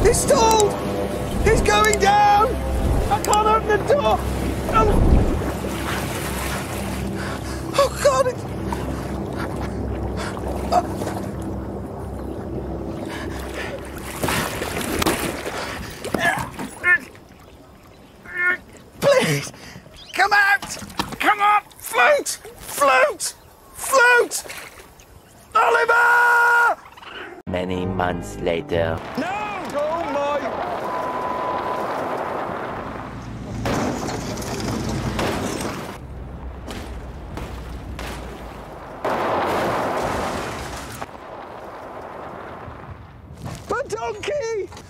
He's stalled! He's going down! I can't open the door! Oh God! Please! Come out! Come on! Float! Float! Float! Oliver! Many months later. No! Oh my! A donkey!